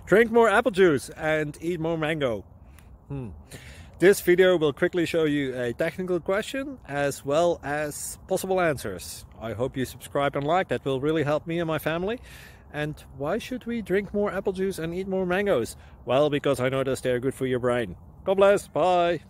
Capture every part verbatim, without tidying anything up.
Drink more apple juice and eat more mango. Hmm. This video will quickly show you a technical question as well as possible answers. I hope you subscribe and like, that will really help me and my family. And why should we drink more apple juice and eat more mangoes? Well, because I noticed they're good for your brain. God bless, bye!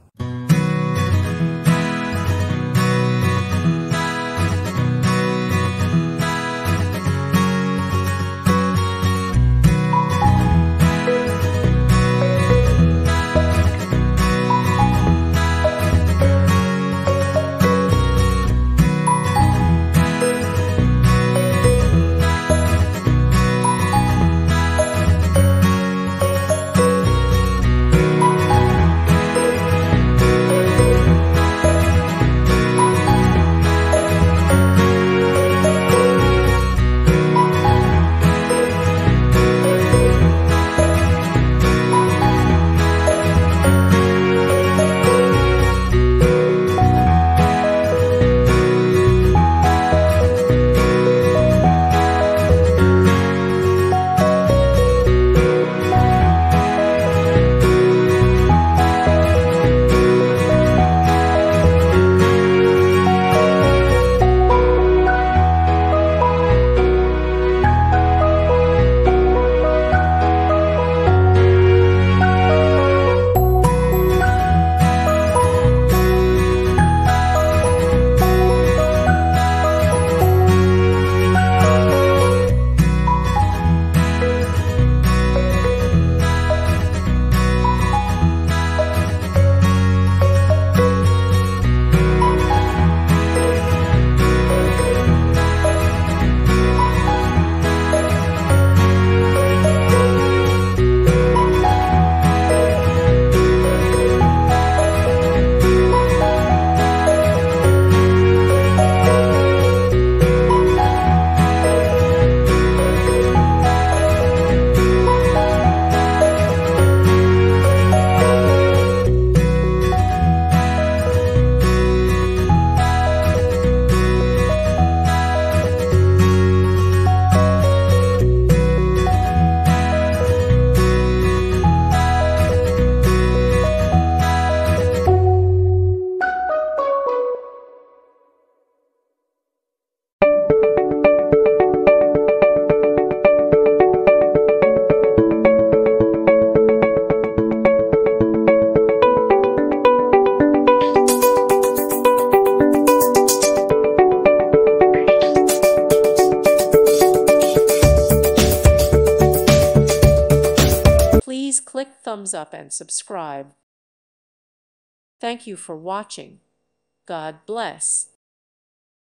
Please click thumbs up and subscribe. Thank you for watching. God bless.